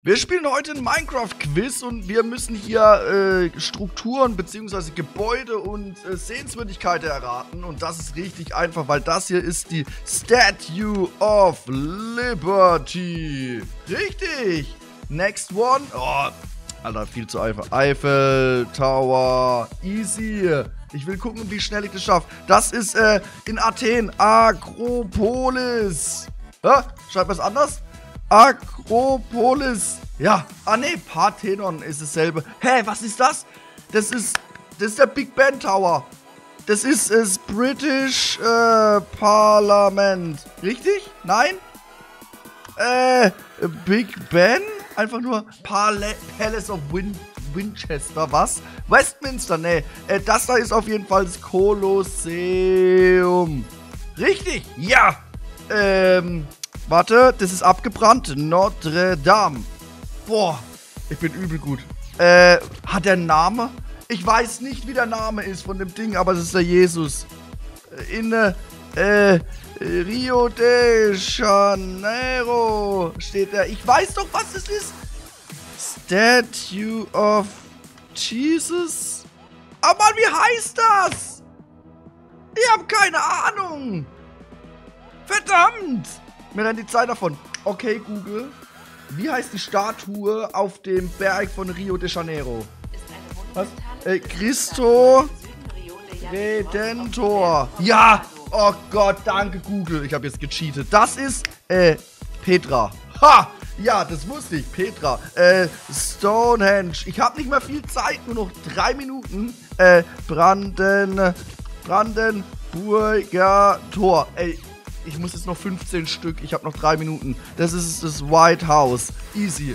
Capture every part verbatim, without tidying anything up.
Wir spielen heute ein Minecraft-Quiz und wir müssen hier äh, Strukturen bzw. Gebäude und äh, Sehenswürdigkeiten erraten. Und das ist richtig einfach, weil das hier ist die Statue of Liberty. Richtig. Next one. Oh, Alter, viel zu einfach. Eiffel Tower. Easy. Ich will gucken, wie schnell ich das schaffe. Das ist äh, in Athen. Akropolis. Hä? Schreibt man es anders? Akropolis. Ja. Ah, ne. Parthenon ist dasselbe. Hä, was ist das? Das ist, das ist der Big Ben Tower. Das ist das British äh, Parliament. Richtig? Nein? Äh, Big Ben? Einfach nur Pala Palace of Win Winchester. Was? Westminster? Ne. Äh, das da ist auf jeden Fall das Kolosseum. Richtig? Ja. Ähm... Warte, das ist abgebrannt. Notre Dame. Boah, ich bin übel gut. Äh, hat der einen Namen? Ich weiß nicht, wie der Name ist von dem Ding, aber es ist der Jesus. In, äh, Rio de Janeiro steht der. Ich weiß doch, was es ist. Statue of Jesus? Aber Mann, wie heißt das? Ich habe keine Ahnung. Verdammt. Mir rennt die Zeit davon. Okay, Google. Wie heißt die Statue auf dem Berg von Rio de Janeiro? Was? Äh, Christo Redentor. Ja! Oh Gott, danke, Google. Ich habe jetzt gecheatet. Das ist, äh, Petra. Ha! Ja, das wusste ich. Petra. Äh, Stonehenge. Ich habe nicht mehr viel Zeit. Nur noch drei Minuten. Äh, Branden... Brandenburger Tor. Ey. Ich muss jetzt noch fünfzehn Stück. Ich habe noch drei Minuten. Das ist das White House. Easy.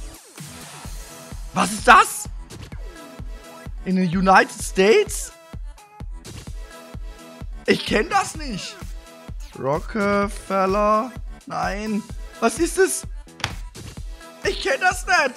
Was ist das? In den United States? Ich kenne das nicht. Rockefeller. Nein. Was ist das? Ich kenne das nicht.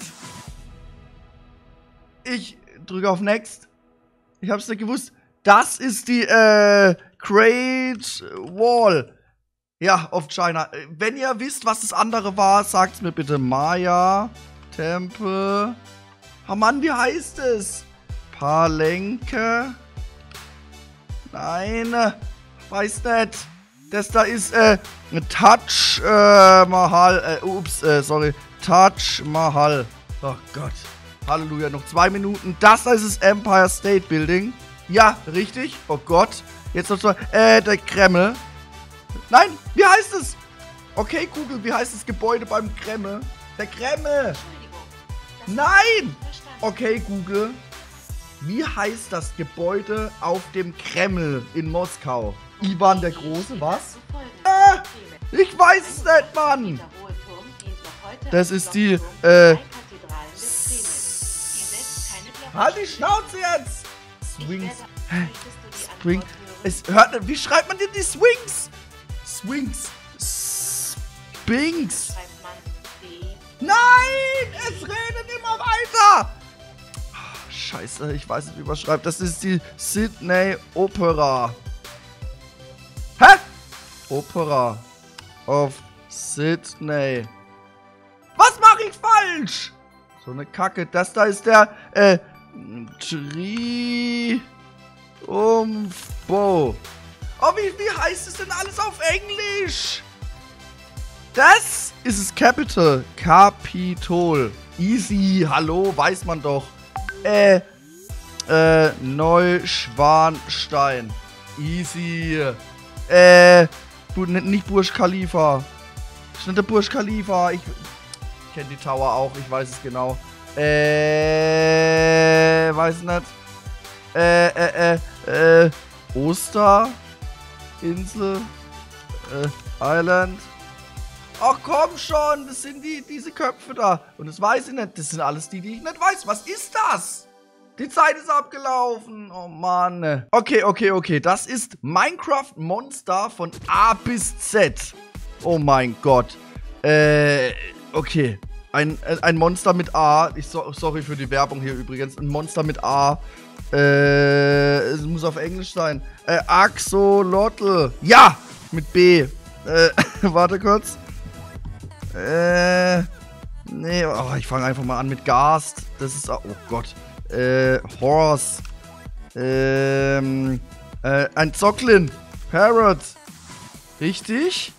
Ich drücke auf Next. Ich habe es nicht gewusst. Das ist die äh, Great Wall. Ja, of China. Wenn ihr wisst, was das andere war, sagt's mir bitte. Maya, Tempel. Oh Mann, wie heißt es? Palenque. Nein, weiß nicht. Das da ist, äh, Taj äh, Mahal. Äh, ups, äh, sorry. Taj Mahal. Oh Gott. Halleluja, noch zwei Minuten. Das da ist das Empire State Building. Ja, richtig. Oh Gott. Jetzt noch zwei. Äh, der Kreml. Nein, wie heißt es? Okay, Google, wie heißt das Gebäude beim Kreml? Der Kreml! Nein! Okay, Google, wie heißt das Gebäude auf dem Kreml in Moskau? Ivan der Große, was? Äh, ich weiß es nicht, Mann! Das ist die, äh... Halt die Schnauze jetzt! Swings. Spring. Es hört, wie schreibt man denn die Swings? Swings. Spinks. Nein! Es redet immer weiter! Oh, scheiße, ich weiß nicht, wie man schreibt. Das ist die Sydney Opera. Hä? Opera of Sydney. Was mache ich falsch? So eine Kacke. Das da ist der, äh, Triumphbo. Oh, wie, wie heißt es denn alles auf Englisch? Das ist das Capital. Kapitol. Easy. Hallo, weiß man doch. Äh, äh, Neuschwanstein. Easy. Äh, nicht Burj Khalifa. Das ist nicht der Burj Khalifa. Ich, ich kenne die Tower auch. Ich weiß es genau. Äh, weiß nicht. Äh, äh, äh, äh, Oster. Insel, äh, Island. Ach komm schon, das sind die, diese Köpfe da. Und das weiß ich nicht, das sind alles die, die ich nicht weiß. Was ist das? Die Zeit ist abgelaufen. Oh Mann. Okay, okay, okay. Das ist Minecraft Monster von A bis Z. Oh mein Gott. Äh, okay. Ein, ein Monster mit A. Ich so, sorry für die Werbung hier übrigens. Ein Monster mit A. Äh, es muss auf Englisch sein. Äh, Axolotl. Ja! Mit B. Äh, warte kurz. Äh, Nee, oh, ich fange einfach mal an mit Gast. Das ist, oh Gott. Äh, Horse. Ähm, äh, ein Zocklin. Parrot. Richtig.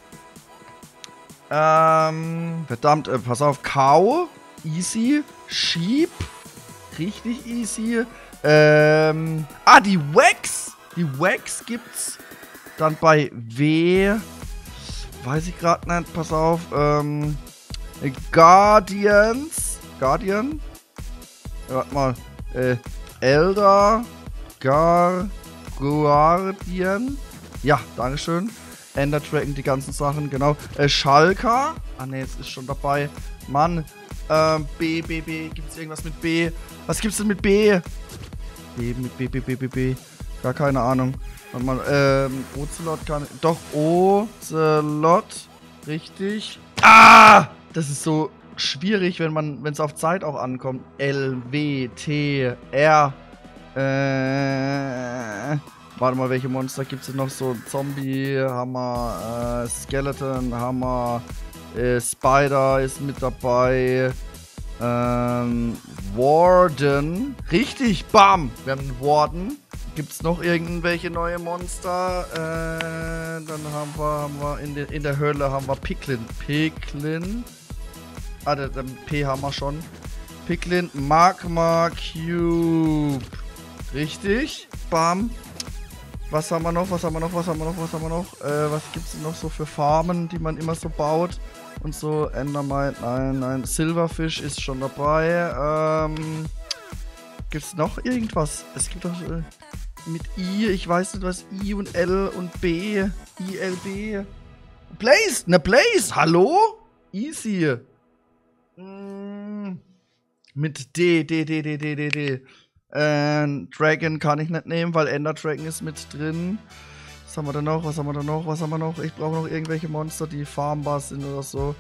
Ähm, verdammt, äh, pass auf. Cow. Easy. Sheep. Richtig easy. Ähm, ah, die Wax. Die Wax gibt's dann bei W. Weiß ich gerade nicht. Pass auf. Ähm, Guardians. Guardian. Ja, warte mal. Äh, Elder. Gar. Guardian. Ja, dankeschön. Ender Dragon, die ganzen Sachen, genau. Äh, Schalker. Ah, ne, es ist schon dabei. Mann. Ähm, B, B, B. Gibt's irgendwas mit B? Was gibt's denn mit B? B, mit B, B, B, B, B. Gar keine Ahnung. Warte mal, ähm, Ocelot kann. Doch, Ocelot. Richtig. Ah! Das ist so schwierig, wenn man, wenn es auf Zeit auch ankommt. L, W, T, R. Äh. Warte mal, welche Monster gibt es denn noch? So Zombie, Hammer, äh, Skeleton, Hammer, äh, Spider ist mit dabei. Ähm, Warden. Richtig, bam! Wir haben einen Warden. Gibt es noch irgendwelche neue Monster? Äh, dann haben wir, haben wir in, de, in der Hölle haben wir Piglin. Piglin. Ah, der, der P haben wir schon. Piglin, Magma Cube. Richtig, bam. Was haben wir noch? Was haben wir noch? Was haben wir noch? Was haben wir noch? Äh, was gibt es noch so für Farmen, die man immer so baut? Und so, Endermite, nein, nein. Silverfish ist schon dabei. Ähm, gibt es noch irgendwas? Es gibt doch äh, mit I, ich weiß nicht was, I und L und B. I, L, B. Blaze! Ne, Blaze! Hallo? Easy. Mm, mit D, D, D, D, D, D, D. Äh, Dragon kann ich nicht nehmen, weil Ender Dragon ist mit drin. Was haben wir da noch? Was haben wir da noch? Was haben wir noch? Ich brauche noch irgendwelche Monster, die farmbar sind oder so.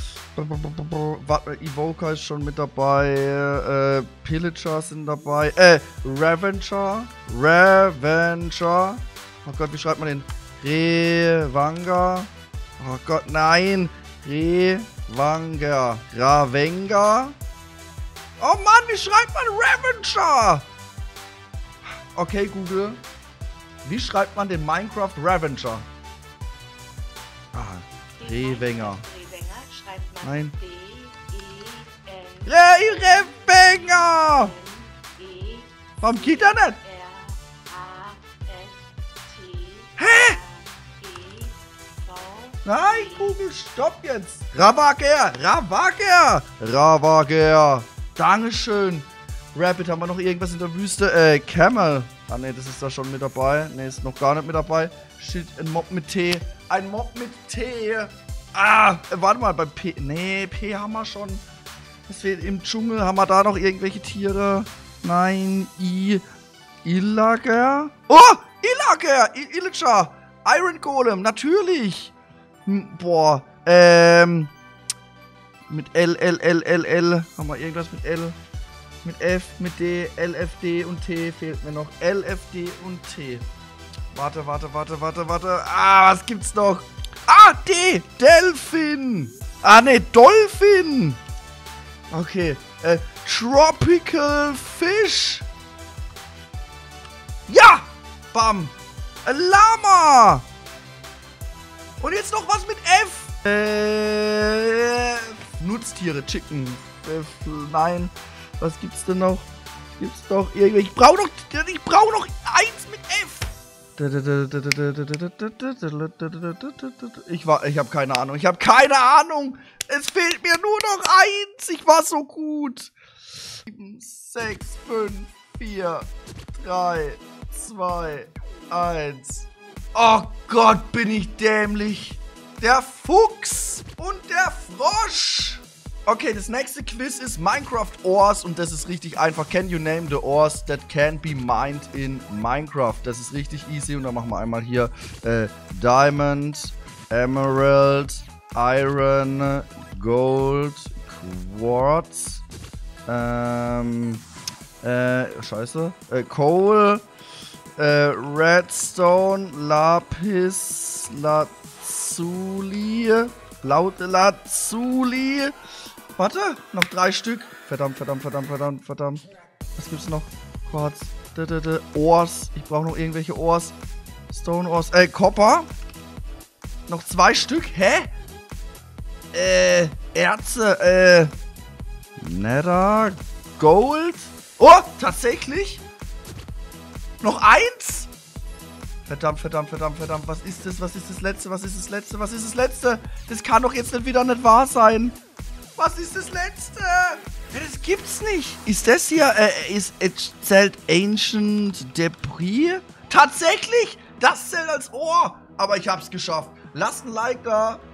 Evoker ist schon mit dabei. Äh, Pillager sind dabei. Äh, Revenger. Revenger. Oh Gott, wie schreibt man den? Revanga. Oh Gott, nein. Revanga. Ravenga. Oh Mann, wie schreibt man Revenger? Okay, Google. Wie schreibt man den Minecraft Revenger? Ah, Revenger. Revenger schreibt man Nein. B E N Revenger! E Warum geht er nicht? R A S T Hä? E V Nein, Google, stopp jetzt. Ravager, Ravager, Ravager. Dankeschön. Rabbit, haben wir noch irgendwas in der Wüste? Äh, Camel. Ah, ne, das ist da schon mit dabei. Ne, ist noch gar nicht mit dabei. Shit, ein Mob mit T. Ein Mob mit T. Ah, äh, warte mal, bei P. Ne, P haben wir schon. Was fehlt im Dschungel? Haben wir da noch irgendwelche Tiere? Nein, I. Illager. Oh, Illager. I Illager. Iron Golem, natürlich. Hm, boah, ähm. Mit L, L, L, L, L. Haben wir irgendwas mit L? Mit F, mit D, L, F, D und T fehlt mir noch. L, F, D und T. Warte, warte, warte, warte, warte. Ah, was gibt's noch? Ah, D. Delphin. Ah, ne, Dolphin. Okay. Äh, Tropical Fish. Ja. Bam. Äh, Lama. Und jetzt noch was mit F. Äh, Nutztiere, Chicken. Äh, nein. Was gibt's denn noch? Gibt's doch irgendwelche. Ich brauche noch. Ich brauche noch eins mit F. Ich war. Ich habe keine Ahnung. Ich habe keine Ahnung. Es fehlt mir nur noch eins. Ich war so gut. sieben, sechs, fünf, vier, drei, zwei, eins. Oh Gott, bin ich dämlich. Der Fuchs und der Frosch. Okay, das nächste Quiz ist Minecraft Ores und das ist richtig einfach. Can you name the ores that can be mined in Minecraft? Das ist richtig easy und dann machen wir einmal hier äh, Diamond, Emerald, Iron, Gold, Quartz, ähm, äh, scheiße, äh, Coal, äh, Redstone, Lapis, Lazuli, Laut Lazuli, Warte, noch drei Stück. Verdammt, verdammt, verdammt, verdammt, verdammt. Was gibt's noch? Quarz. D -d -d Ohrs. Ich brauche noch irgendwelche Ohrs. Stone Ohrs. Äh, Copper. Noch zwei Stück. Hä? Äh, Erze. Äh, Nether. Gold. Oh, tatsächlich? Noch eins? Verdammt, verdammt, verdammt, verdammt. Was ist das? Was ist das Letzte? Was ist das Letzte? Was ist das Letzte? Das kann doch jetzt nicht wieder nicht wahr sein. Was ist das Letzte? Ja, das gibt's nicht. Ist das hier, äh, ist, es zählt Ancient Debris? Tatsächlich! Das zählt als Ohr! Aber ich hab's geschafft. Lasst ein Like da.